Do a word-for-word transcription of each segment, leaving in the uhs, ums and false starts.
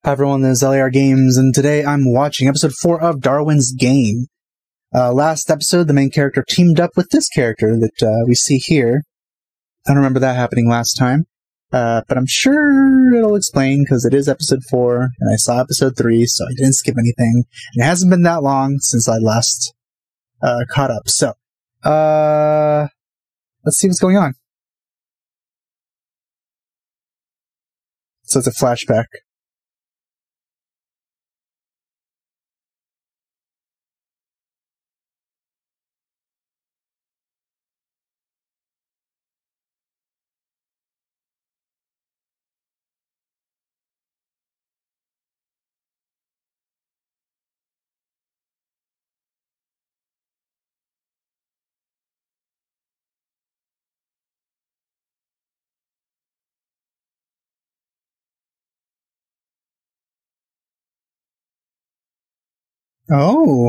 Hi everyone, this is L A R Games, and today I'm watching episode four of Darwin's Game. Uh, last episode, the main character teamed up with this character that uh, we see here. I don't remember that happening last time, uh, but I'm sure it'll explain, because it is episode four, and I saw episode three, so I didn't skip anything. And it hasn't been that long since I last uh, caught up, so uh, let's see what's going on. So it's a flashback. Oh.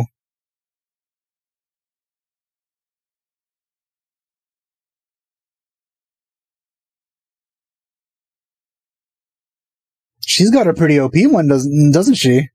She's got a pretty O P one, doesn't doesn't she?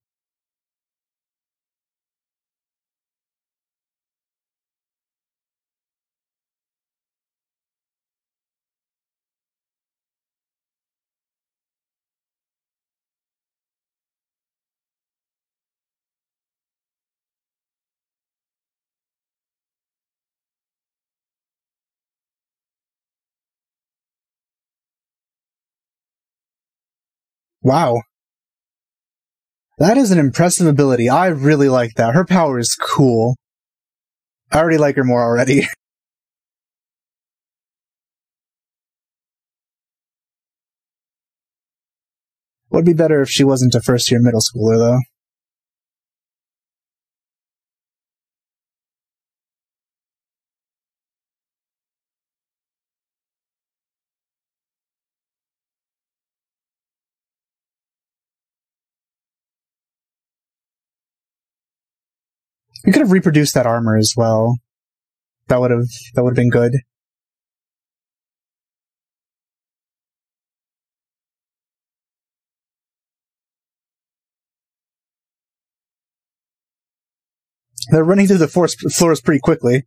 Wow. That is an impressive ability. I really like that. Her power is cool. I already like her more already. Would be better if she wasn't a first-year middle schooler, though. We could have reproduced that armor as well. That would have that would have been good. They're running through the floors pretty quickly.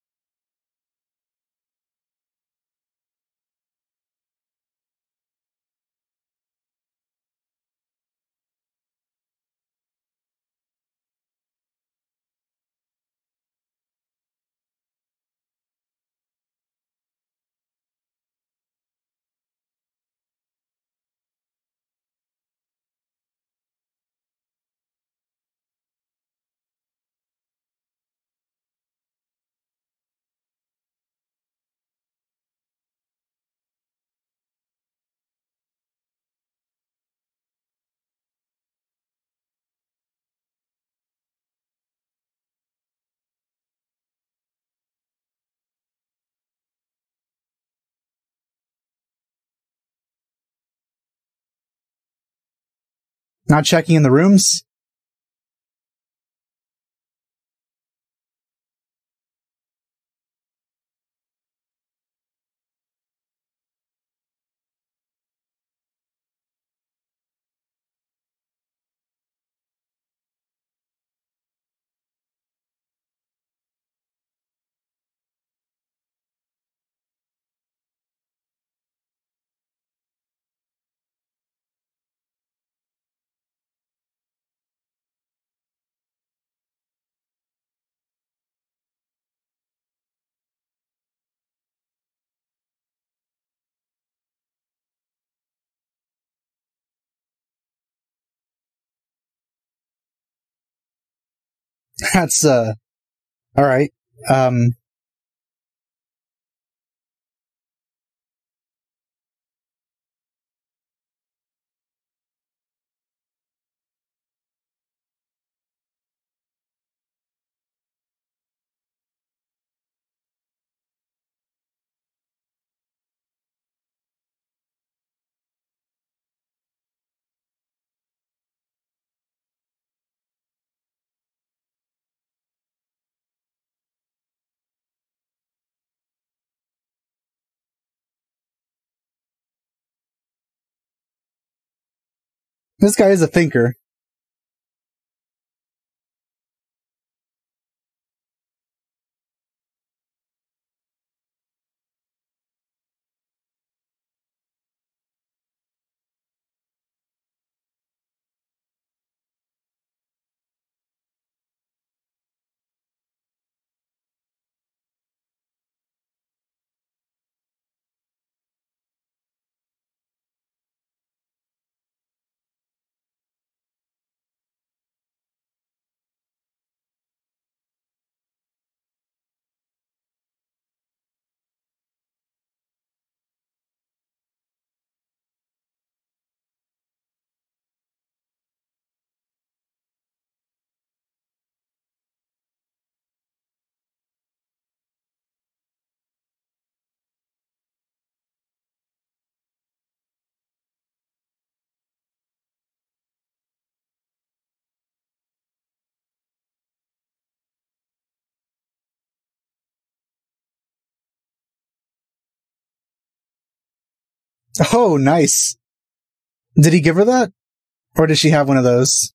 Not checking in the rooms? That's, uh... alright. Um... This guy is a thinker. Oh, nice. Did he give her that? Or does she have one of those?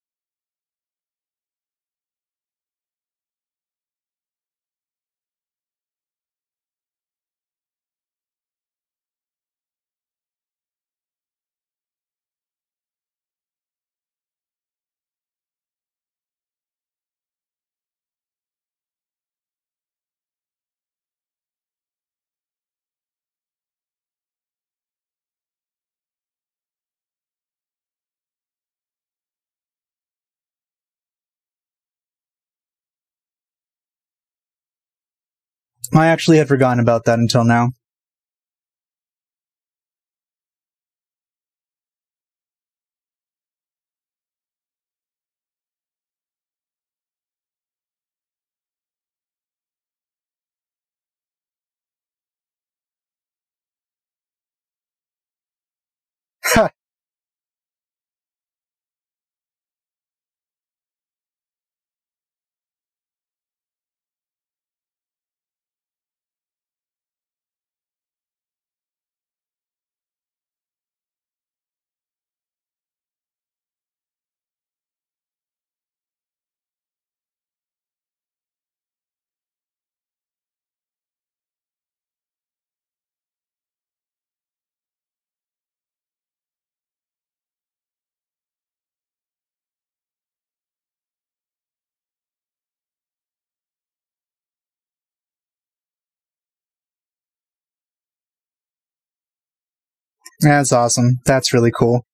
I actually had forgotten about that until now. Ha! That's awesome. That's really cool.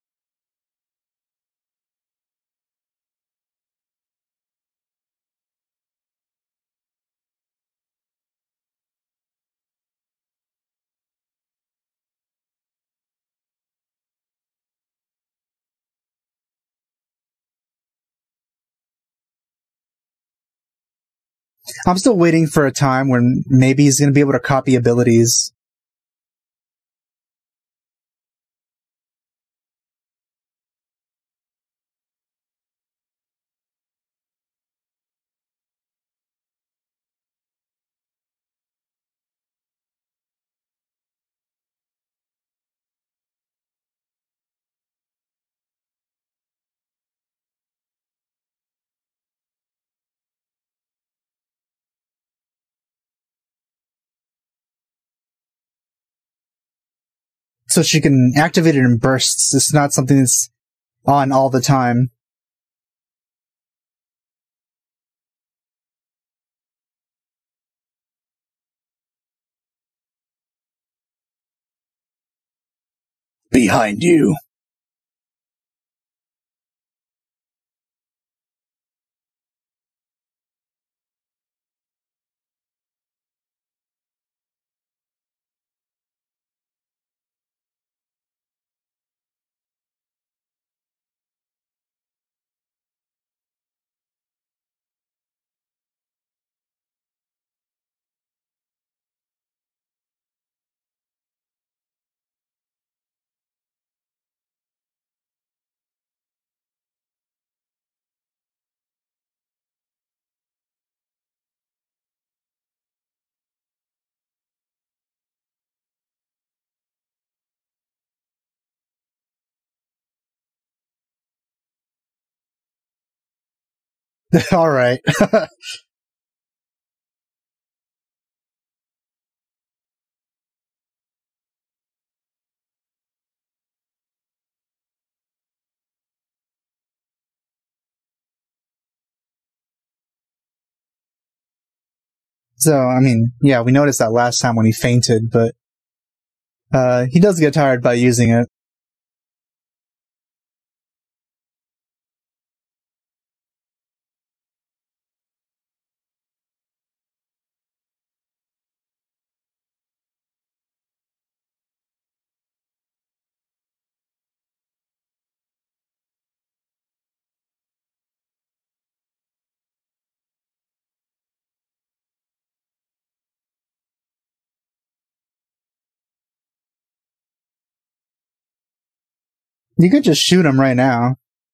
I'm still waiting for a time when maybe he's going to be able to copy abilities. So she can activate it in bursts. It's not something that's on all the time. Behind you. All right. So, I mean, yeah, we noticed that last time when he fainted, but uh, he does get tired by using it. You could just shoot him right now.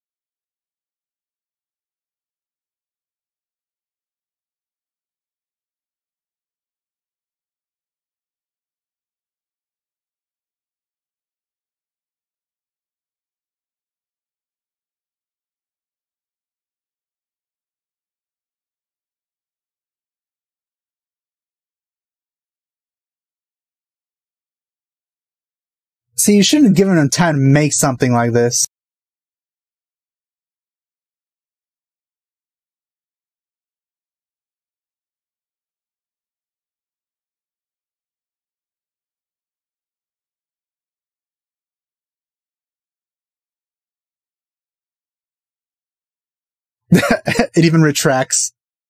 See, you shouldn't have given him time to make something like this. It even retracts.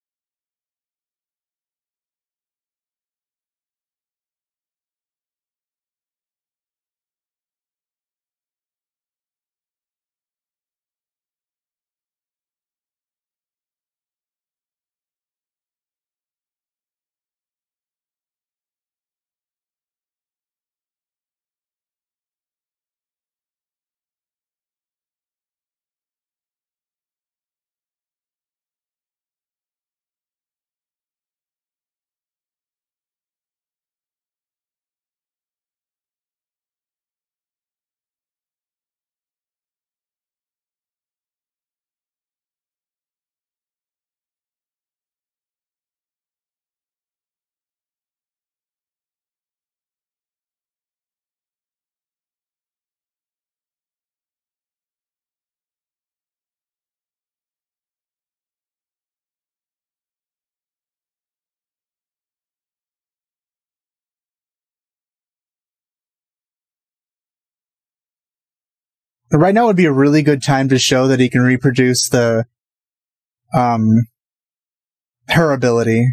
Right now would be a really good time to show that he can reproduce the, um, her ability.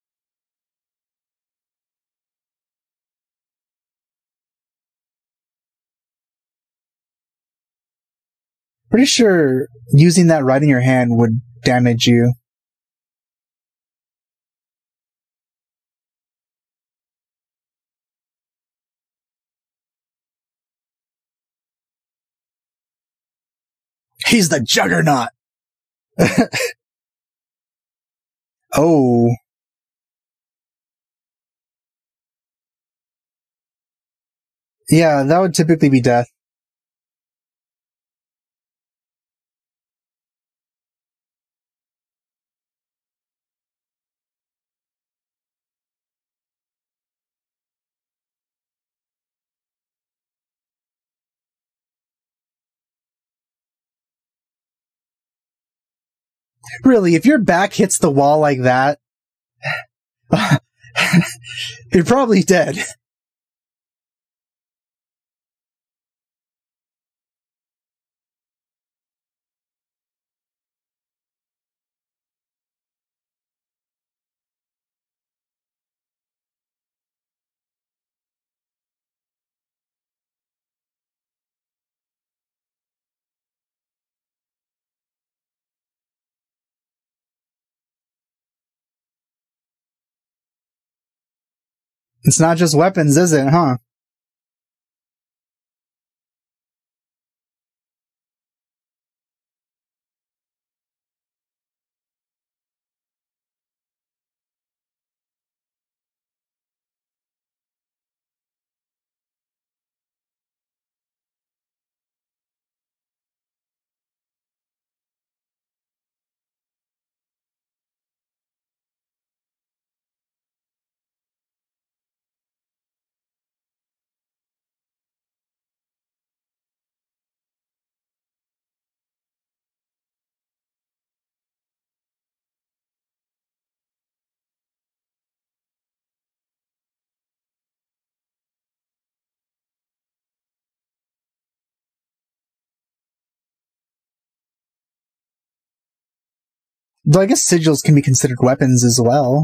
Pretty sure using that right in your hand would damage you. He's the juggernaut! Oh. Yeah, that would typically be death. Really, if your back hits the wall like that, you're probably dead. It's not just weapons, is it, huh? Though I guess sigils can be considered weapons as well.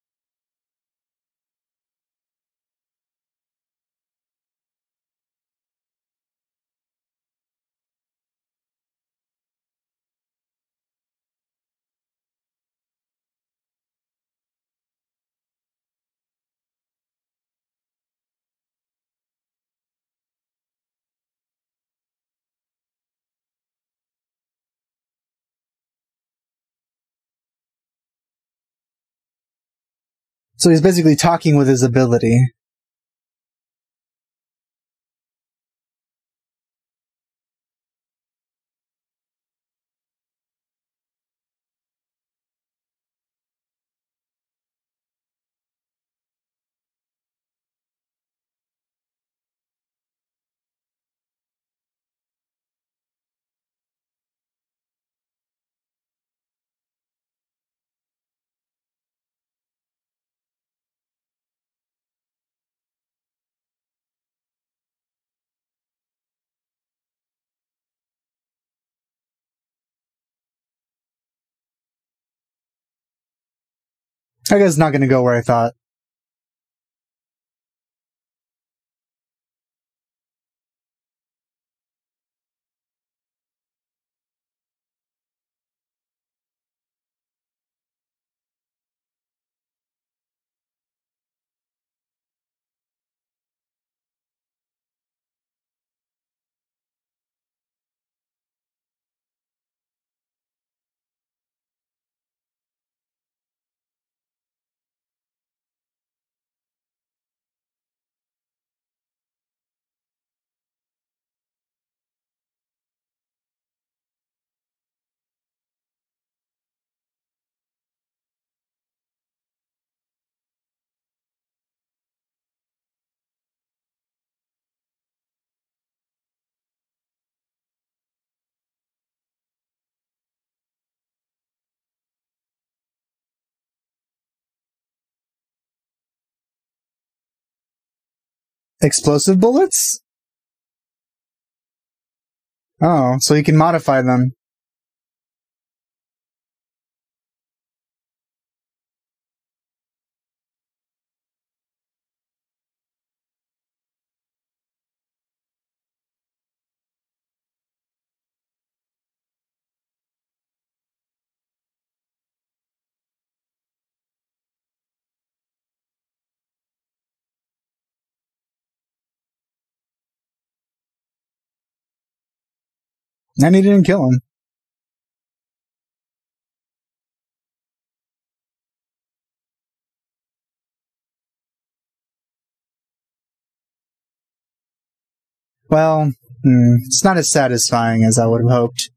So he's basically talking with his ability. I guess it's not going to go where I thought. Explosive bullets? Oh, so you can modify them. And he didn't kill him. Well, hmm, it's not as satisfying as I would have hoped.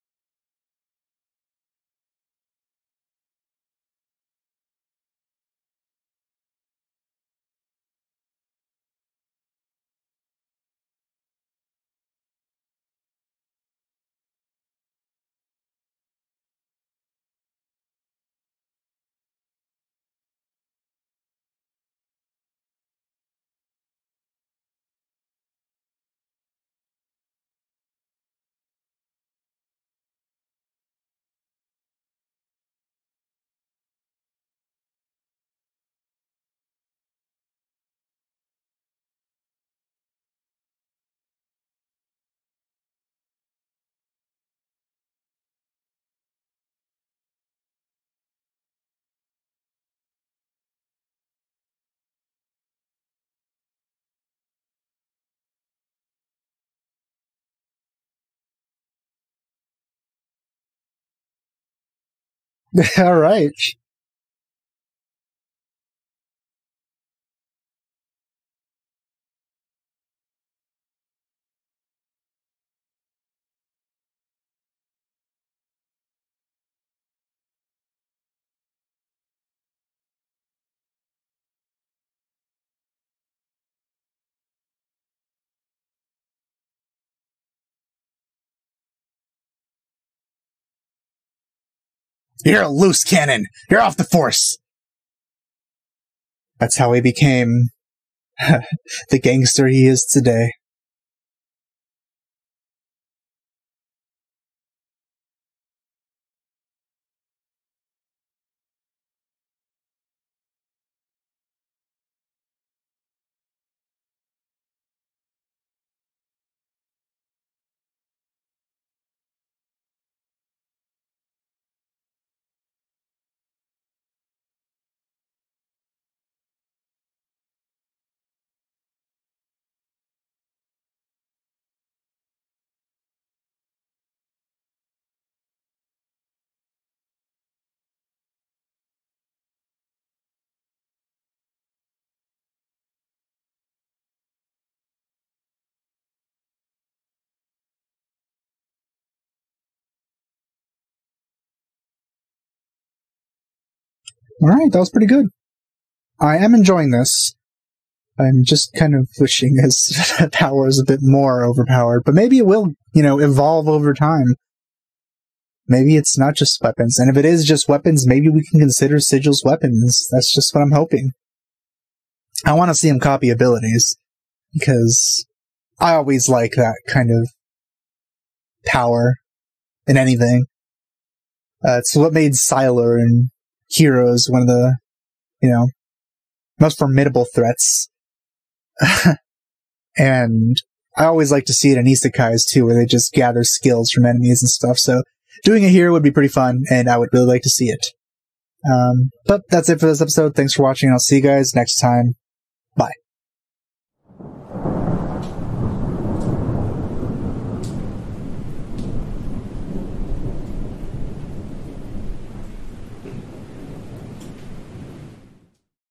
All right. You're a loose cannon. You're off the force. That's how he became the gangster he is today. Alright, that was pretty good. I am enjoying this. I'm just kind of wishing his power is a bit more overpowered, but maybe it will, you know, evolve over time. Maybe it's not just weapons, and if it is just weapons, maybe we can consider sigils weapons. That's just what I'm hoping. I want to see him copy abilities, because I always like that kind of power in anything. Uh, it's what made Sylar and Heroes one of the, you know, most formidable threats. And I always like to see it in isekais too, where they just gather skills from enemies and stuff. So doing it here would be pretty fun, and I would really like to see it. Um, but that's it for this episode. Thanks for watching. I'll see you guys next time. Bye.